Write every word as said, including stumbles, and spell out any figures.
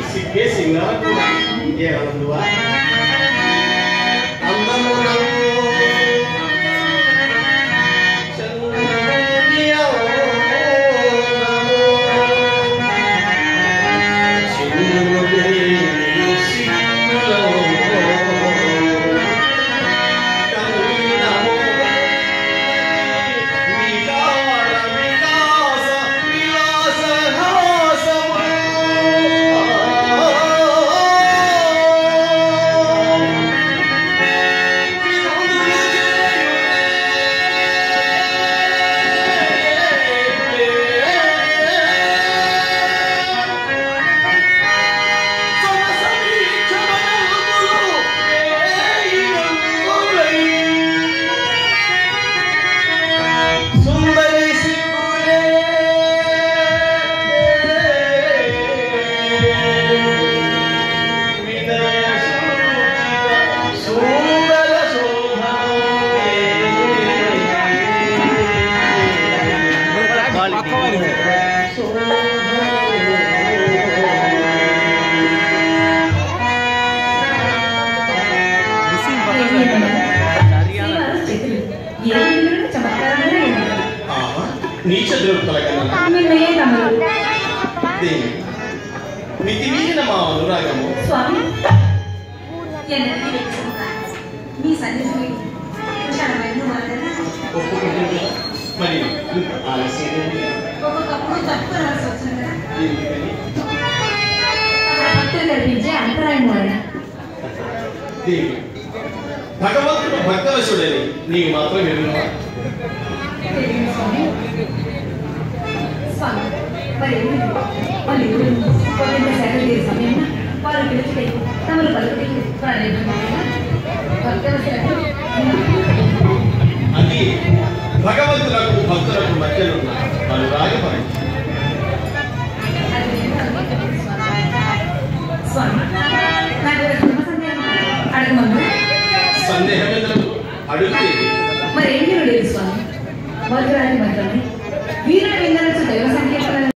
సిగ్గే సింగారు ఏమనువా అందము నీచ మితిమీరిన మా అనురాగము స్వామి మీ సన్నిధి మరి ఆలస్యం ఒక్కొక్కప్పుడు తప్పు రాసి వచ్చింది భక్తులు కల్పించే అంతరాయం వలన భగవంతుడు భక్తవశుడని నీకు మాత్రం ఎరుగునా స్వామి స్వామి మరి వాళ్ళు కొద్దింత సేవ చేసే సమయంలో వాళ్ళు పిలిచి తమరు పలుకులు అది భగవంతులకు భక్తులకు మధ్యలో ఉన్న అనురాగపరం స్వామి నాకు సందేహం అడగమన్నా సందేహం అడిగితే